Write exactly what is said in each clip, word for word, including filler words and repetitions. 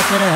から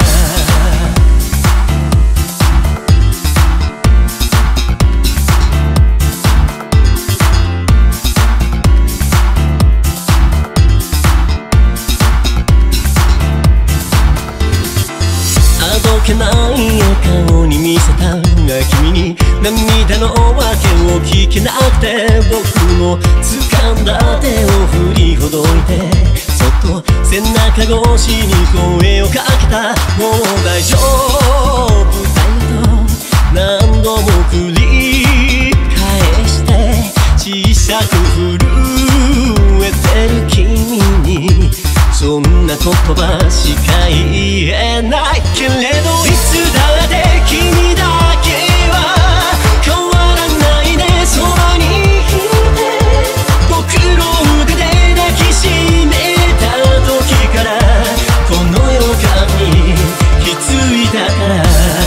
あどけない顔に見せたが君に涙の訳を聞けなくて僕も掴んだ手を振りほどいてそっと背中越しに声をかけたもう大丈夫だよと何度も繰り返して小さく震えてる君にそんな言葉しか言えないけれどいつだって君だけは変わらないねそばにいて僕の腕で抱きしめた時からこの予感に気づいたから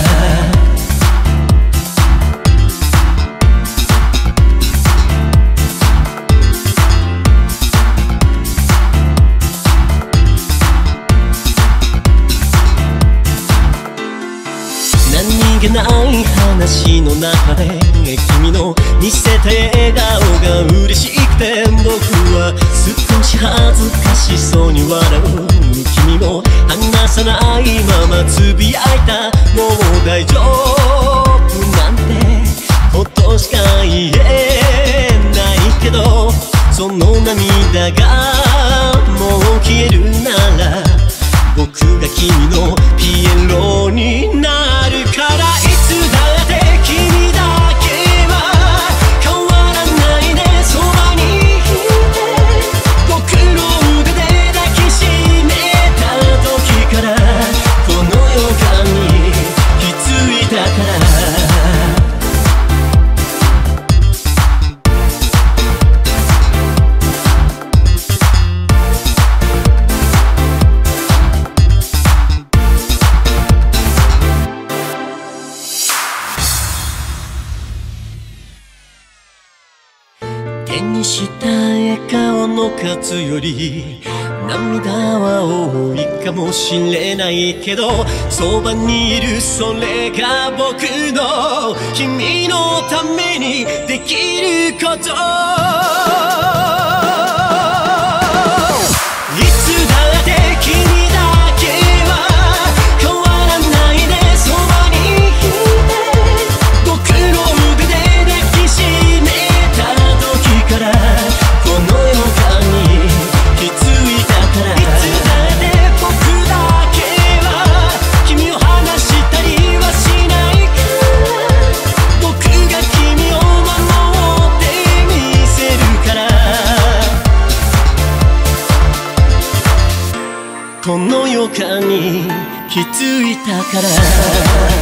何気ない話の中で君の見せた笑顔が嬉しくて僕は少し恥ずかしそうに笑う君も話さないままつぶやいたもう大丈夫なんてことしか言えないけどその涙がもう消えるなら僕が君のピエロになるからいつだって君だけは変わらないねそばにいて僕の腕で抱きしめた時からこの予感に気づいたから手にした笑顔の数より涙は多いかもしれないけどそばにいるそれが僕の君のためにできることいつだって君だけは変わらないねそばにいて僕の腕で抱きしめからこの予感に気づいたからいつだって僕だけは君を離したりはしないから僕が君を守ってみせるからこの予感に気づいたから